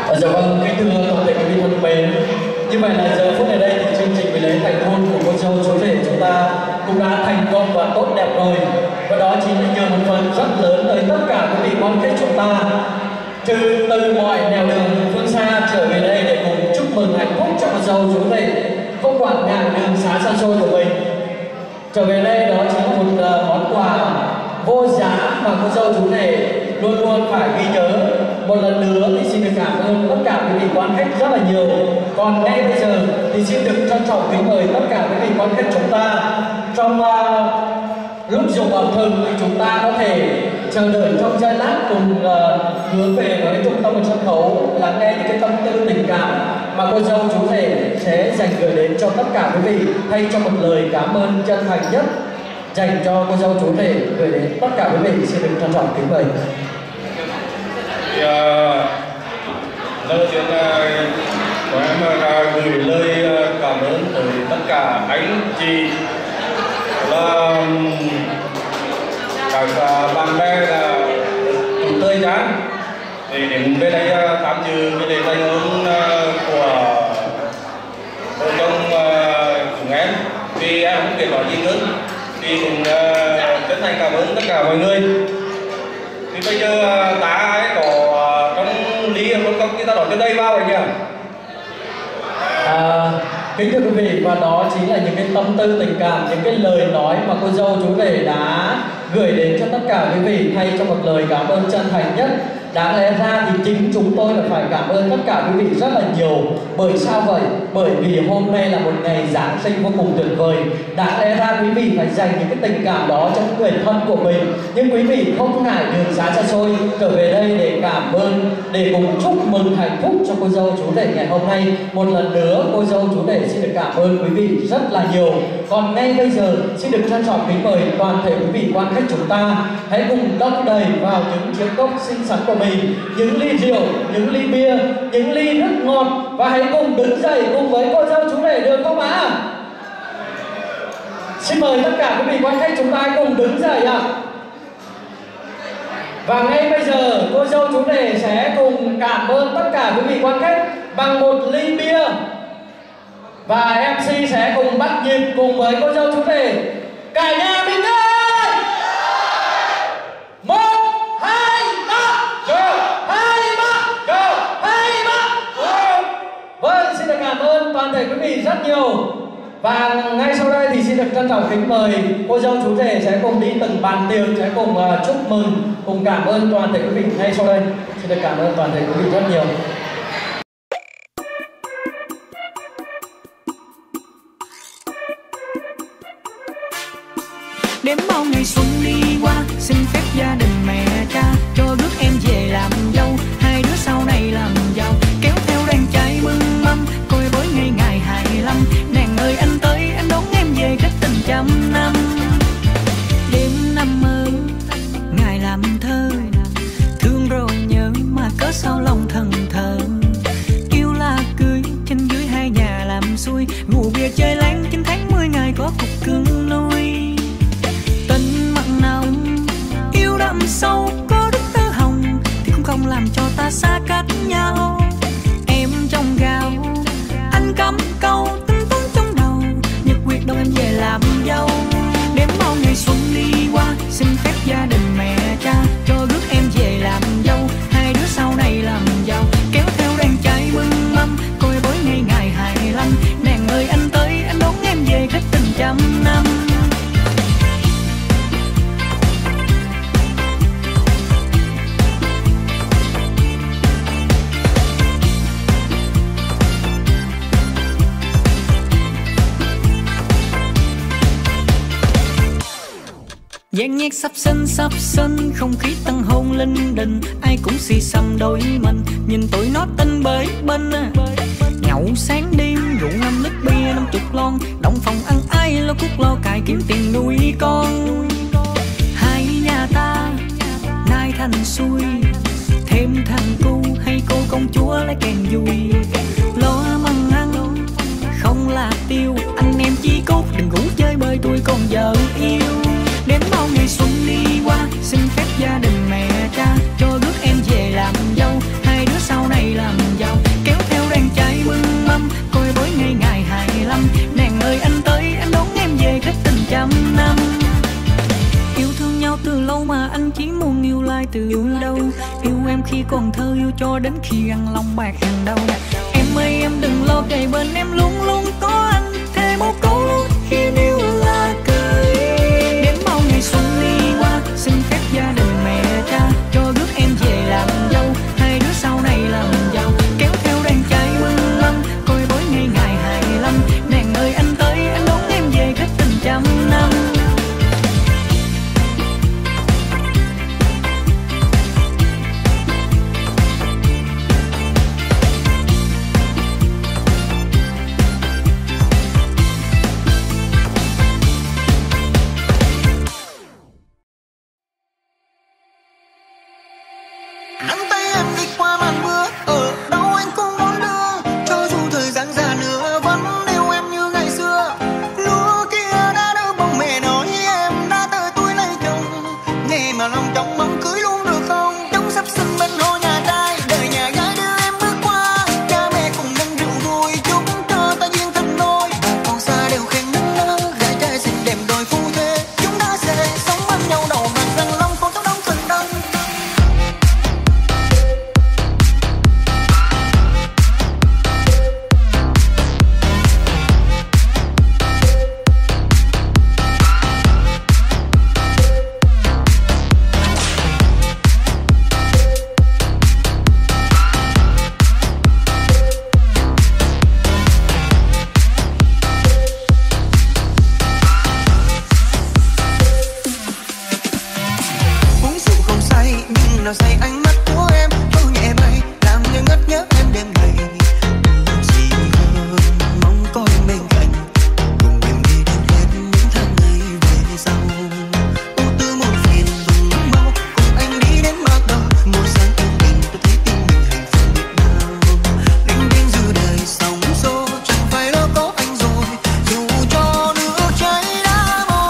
Dạ vâng, kính thưa toàn thể quý vị thân mến, như vậy là giờ phút này đây thì chương trình buổi lễ thành hôn của cô dâu chú rể chúng ta cũng đã thành công và tốt đẹp rồi. Và đó chính là nhờ một phần rất lớn tới tất cả quý vị quan khách chúng ta từ mọi nẻo đường phương xa trở về đây để cùng chúc mừng hạnh phúc cho cô dâu chú rể không quản ngại đường xá xa xôi của mình. Trở về đây đó chính là một món quà vô giá mà cô dâu chú rể luôn luôn phải ghi nhớ. Một lần nữa thì xin được cảm ơn tất cả quý vị quan khách rất là nhiều. Còn ngay bây giờ thì xin được trân trọng kính mời tất cả quý vị quan khách chúng ta trong lúc dùng ẩm thực thì chúng ta có thể chờ đợi trong giây lát cùng hướng về với trung tâm sân khấu lắng nghe những cái tâm tư tình cảm mà cô dâu chú rể sẽ dành gửi đến cho tất cả quý vị, thay cho một lời cảm ơn chân thành nhất dành cho cô dâu chú rể gửi đến tất cả quý vị. Xin được trân trọng kính mời. Lời chuyện của em gửi lời cảm ơn tới tất cả anh chị là các bạn bè là chúng tôi chán để đến bên đây tham dự cái lễ thành hôn của vợ chồng chúng em. Vì em không biết nói gì nữa thì cũng chân thành cảm ơn tất cả mọi người. Thì bây giờ ta ấy có trong ly một cốc chúng ta đổ trên đây vào rồi nhỉ? Kính thưa quý vị, và đó chính là những cái tâm tư tình cảm, những cái lời nói mà cô dâu chú rể đã gửi đến cho tất cả quý vị thay cho một lời cảm ơn chân thành nhất. Đáng lẽ ra thì chính chúng tôi là phải cảm ơn tất cả quý vị rất là nhiều. Bởi sao vậy? Bởi vì hôm nay là một ngày Giáng sinh vô cùng tuyệt vời. Đáng lẽ ra quý vị phải dành những cái tình cảm đó cho người thân của mình. Nhưng quý vị không ngại đường xá xa xôi trở về đây để cảm ơn, để cùng chúc mừng hạnh phúc cho cô dâu chú rể ngày hôm nay. Một lần nữa cô dâu chú rể xin được cảm ơn quý vị rất là nhiều. Còn ngay bây giờ xin được trân trọng kính mời toàn thể quý vị quan khách chúng ta hãy cùng đong đầy vào những chiếc cốc xinh xắn của mình, những ly rượu, những ly bia, những ly nước ngọt, và hãy cùng đứng dậy cùng với cô dâu chú rể được không ạ? Xin mời tất cả quý vị quan khách chúng ta hãy cùng đứng dậy ạ. Và ngay bây giờ cô dâu chú rể sẽ cùng cảm ơn tất cả quý vị quan khách bằng một ly bia, và MC sẽ cùng bắt nhịp cùng với cô dâu chú rể. Cả nhà mình ơi! 1, 2, 3, go! 2, 3, go! 2, 3, go! Vâng, xin được cảm ơn toàn thể quý vị rất nhiều. Và ngay sau đây thì xin được trân trọng kính mời cô dâu chú rể sẽ cùng đi từng bàn tiệc, sẽ cùng chúc mừng, cùng cảm ơn toàn thể quý vị ngay sau đây. Xin được cảm ơn toàn thể quý vị rất nhiều. Đếm bao ngày xuân đi qua, xin phép gia đình mẹ cha cho rước em về làm dâu, hai đứa sau này làm giàu, kéo theo đàn trai mừng mâm, coi với ngày ngày 25. Nàng ơi anh tới, anh đón em về cách tình trăm năm. Đêm năm mơ, ngày làm thơ, thương rồi nhớ mà cớ sao lòng thần thờ. Yêu là cưới, trên dưới hai nhà làm xuôi, rượu bia chơi láng 9 tháng 10 ngày có cục cưng nuôi. Tình mặn nồng yêu đậm sâu, có đức tơ hồng thì cũng không làm cho ta xa cách nhau. Em trong gạo, anh cắm câu tính toán trong đầu, nhật quyết đâu em về làm dâu. Đếm bao ngày xuân đi qua, xin phép gia đình mẹ cha cho rước em về làm dâu, hai đứa sau này làm giàu, kéo theo đàn trai mừng mâm, coi với ngày ngày 25. Nàng ơi anh tới, anh đón em về cách tình trăm năm. Dàn nhạc sắp sân, không khí tăng hôn linh đình, ai cũng xì xầm đôi mình, nhìn tụi nó tinh bới bên. Nhậu sáng đêm, rượu 5 lít bia 50 lon, động phòng ăn ai lo cuốc lo cài kiếm tiền nuôi con. Hai nhà ta nay thành xuôi, thêm thằng cu hay cô công chúa lấy kèn vui. Lo măng ăn không là tiêu, anh em chí cốt đừng ngủ chơi bơi tôi còn vợ yêu. Đếm bao ngày xuân đi qua, xin phép gia đình mẹ cha cho rước em về làm dâu, hai đứa sau này làm giàu, từ đâu. Yêu em khi còn thơ, yêu cho đến khi ăn lòng bạc hàng đầu. Em ơi em đừng lo, kề bên em luôn luôn có anh. Thề một câu luôn khi yêu là cưới. Đến bao ngày xuân đi qua, xin phép gia đình mẹ cha cho rước em về làm dâu. Hai đứa sau này làm giàu, kéo theo đàn trai mừng lắm, coi bối ngày ngày 25. Nàng ơi anh tới, anh đón em về kết tình trăm năm. Nắm tay em đi qua màn mưa, ở đâu anh cũng đón đưa. Cho dù thời gian già nữa vẫn yêu em như ngày xưa. Lúa kia đã đỡ bông mẹ nói em đã tới tuổi lấy chồng. Nghe mà lòng trong mong cưới luôn được không? Trong sắp sân bên hồ nhà trai, đời nhà gái đưa em bước qua. Cha mẹ cùng nâng rượu vui chúc cho ta duyên thành đôi. Còn xa đều khen nắng nở, gái trai xinh đẹp đôi phu thê. Chúng ta sẽ sống bên nhau đầu bạc răng long, con cháu đóng thành đông. Uống rượu không say nhưng nào say ánh mắt của em thâu nhẹ mây làm như ngất nhớ em đêm ngày. Làm gì hơn mong có em bên cạnh cùng em đi đến hết những tháng ngày về sau. Vô tư một phiền vừng nắng mau cùng anh đi đến bắt đầu một sáng yên bình tôi thấy tim mình hạnh phúc biết bao. Linh đinh dù đời sóng xô chẳng phải lo có anh rồi dù cho nước cháy đã mòn.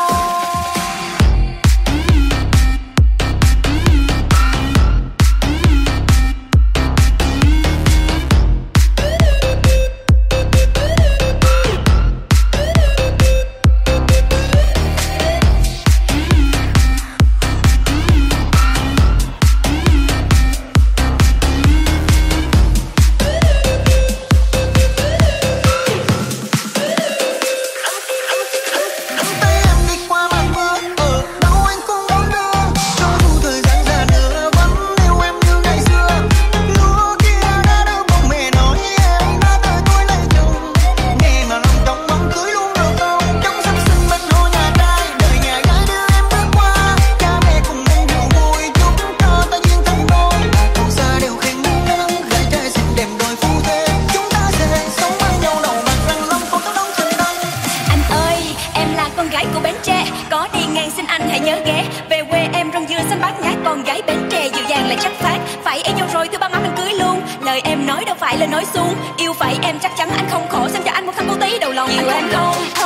Nắm tay em đi qua màn mưa, ở đâu anh cũng đón đưa. Cho dù thời gian già nữa vẫn yêu em như ngày xưa. Lúa kia đã đỡ bông mẹ nói em đã tới tuổi lấy chồng. Nghe mà lòng trong mong cưới luôn được không? Trong sắp sân bên hồ nhà trai, đời nhà gái đưa em bước qua. Cha mẹ cùng nâng rượu vui chúc cho ta duyên thành đôi. Còn xa đều khen nắng nở, gái trai xinh đẹp đôi phu thê. Chúng ta sẽ sống bên nhau đầu bạc răng long, con cháu đóng thành đông. Anh ơi, em là con gái của Bến Tre, có đi ngang xin anh hãy nhớ ghé. Về quê em rong dưa xanh bát ngát, con gái Bến Tre dịu dàng lại chất phác. Phải yêu nhau rồi thứ ba má mình cưới luôn, lời em nói đâu phải lời nói suông. Yêu phải em chắc chắn anh không khổ, xem cho anh một thằng cô tí đầu lòng anh không không.